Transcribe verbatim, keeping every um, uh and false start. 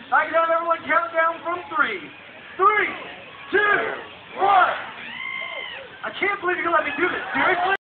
I can have everyone count down from three. Three, two, one. I can't believe you're going to let me do this. Seriously?